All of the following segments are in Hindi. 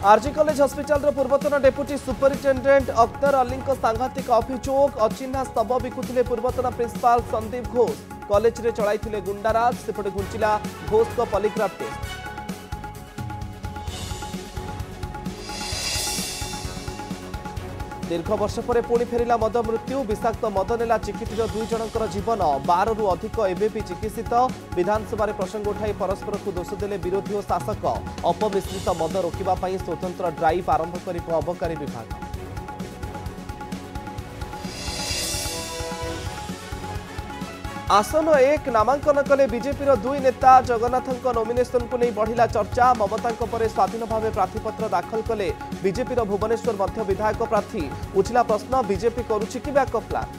आरजी कॉलेज हॉस्पिटल पूर्वतन डेप्यूटी सुपरिटेडेंट अख्तर अली सांघातिक अभियोग अचिन्हा शव बिकुले पूर्वतन प्रिंसिपाल संदीप घोष कॉलेज रे चलाई गुंडाराज सेपटे घुंचिला घोष को पॉलीग्राफ टेस्ट। दीर्घ वर्ष पर पुणी फेरिला मद मृत्यु विषाक्त मद नेला चिकित्सित 2 जनकर जीवन 12 रु अधिक एबी चिकित्सित विधानसभा प्रसंग उठाई परस्पर को दोष देले विरोधी और शासक अपमिश्रित मद रोकवा स्वतंत्र ड्राइव आरंभ कर अबकारी विभाग। आसन 1 नामांकन कले बीजेपी 2 नेता जगन्नाथ नॉमिनेशन को नहीं बढ़िला चर्चा ममता पर स्वाधीन भाव प्रार्थीपत्र दाखल कले बीजेपी भुवनेश्वर मध्य विधायक प्रार्थी उठिला प्रश्न बीजेपी करुछि कि बैकअप प्लान।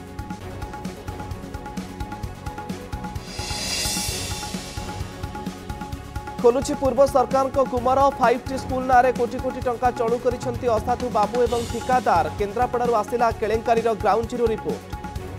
खोलुछि पूर्व सरकार को गुमर 5T स्कूल नारे कोटी कोटी टंका चलू करिसंती असाधु बाबू एवं ठिकादार केन्द्रापड़ारू आसिला केलेंकारीर ground zero report.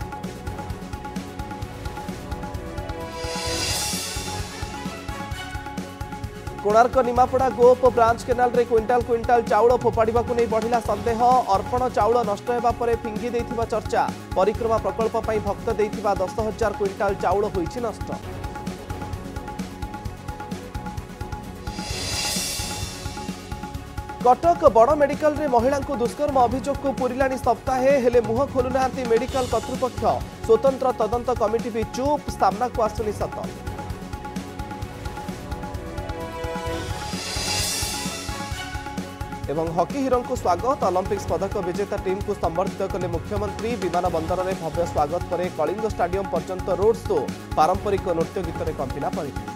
Konark Nimapada Gop branch canal रे क्विंटाल क्विंटाल चाउल फोपाड़ा को नहीं बढ़िला संदेह अर्पण चाउल नष्ट होगा पर फिंगी देथिबा चर्चा परिक्रमा प्रकल्प पर भक्त देथिबा 10,000 क्विंटाल चाउल होइछि नष्ट। कटक बड़ मेडिकल रे महिला को दुष्कर्म अभियोग को पूरिलानी सप्ताहे हेले मुह खोलुना मेडिकल कर्तृपक्ष स्वतंत्र तदंत कमिटी भी चुप सामना को आसुनी सत। एवं हॉकी हीरो को स्वागत ओलंपिक्स पदक विजेता टीम को संबर्धित कले मुख्यमंत्री विमान बंदर में भव्य स्वागत पर कलिंग स्टाडियम पर्यंत रोड शो पारंपरिक नृत्य गीत कंपिला परिवेश।